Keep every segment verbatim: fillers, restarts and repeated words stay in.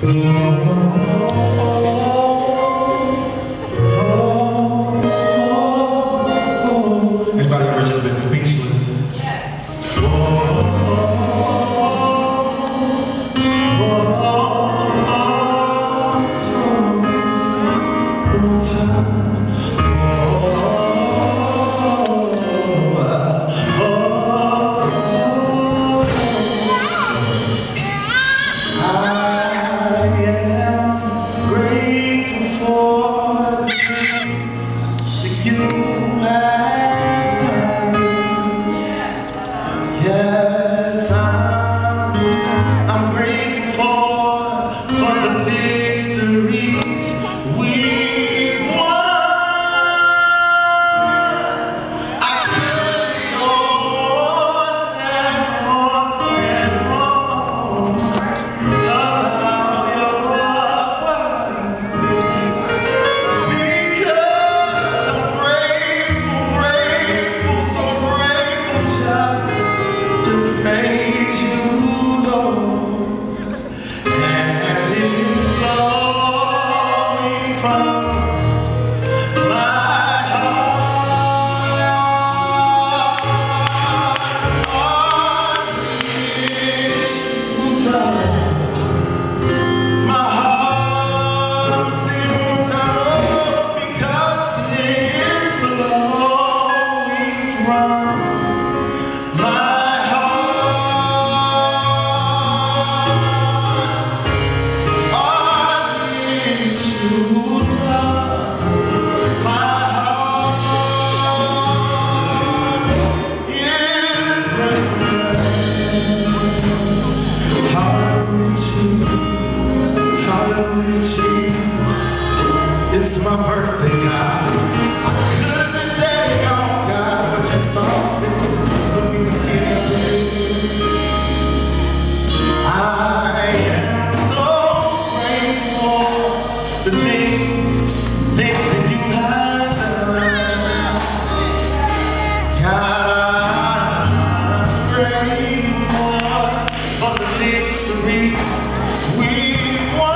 Anybody ever just been speechless? Yes, I'm, I'm grateful for, for the victories we've won. I could go on and on and on about your words, because I'm grateful, grateful, so grateful just to praise you, Lord, and it's flowing from my heart. Issues of my heart sings out because it's flowing from my it's my birthday, God. I could have been dead, gone, God, but you saw fit for me to see it. I am so grateful for the things, things that you have done. God, I'm grateful for the victories we won.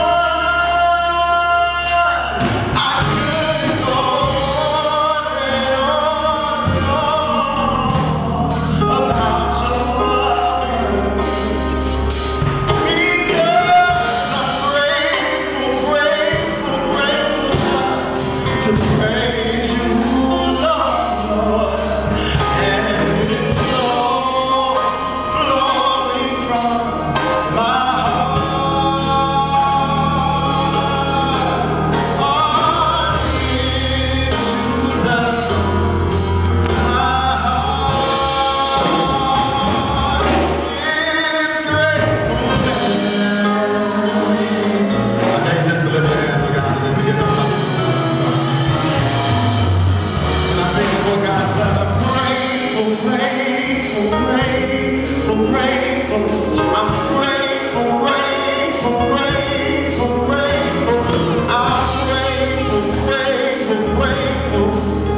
To praise you, Lord, and it's flowing from my heart. All the issues of my heart is gratefulness. I think just a little bit as we got this beginning of grateful, grateful, grateful. I'm grateful, grateful, grateful, grateful. I'm grateful, grateful, grateful,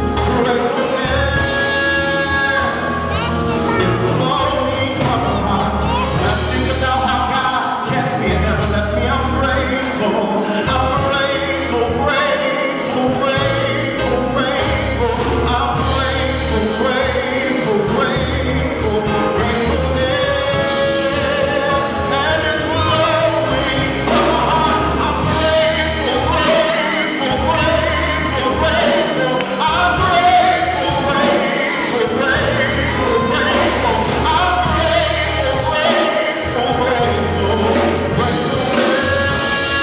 gratefulness. It's flowing from my heart. When I think about how God kept me and never let me, I'm grateful. I'm grateful, grateful, grateful, grateful. I'm grateful, grateful, grateful, gratefulness, and it's flowing from my heart. I'm grateful, grateful, grateful, grateful. I'm grateful, grateful, grateful, grateful. I'm grateful, grateful, grateful, gratefulness,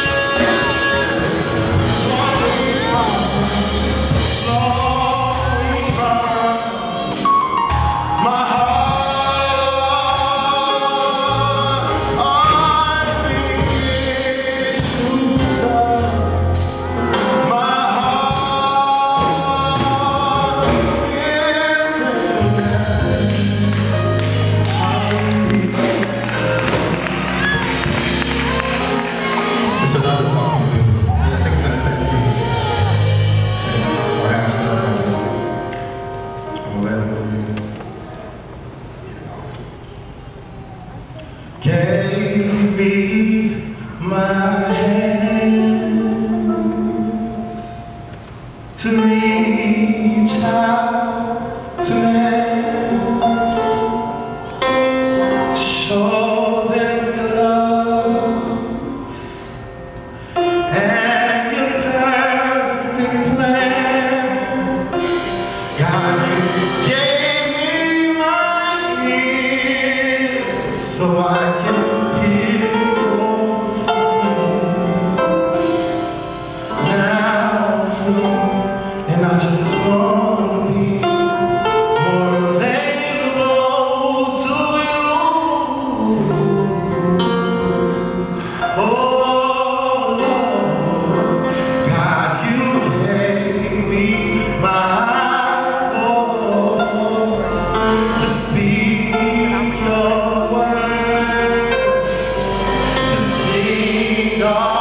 flowing from, flowing from my heart. Are the issues of my heart is gratefulness. It's another song. I think it's in the same key. Or half step. I'm glad I'm gave me my hands to reach out to men, to show them your love and your perfect plan. God, you gave me my ears so I can hear your song. Now I'm free, and I just want to be more available to you. Oh Lord, God, you gave me my voice to speak your words, to sing your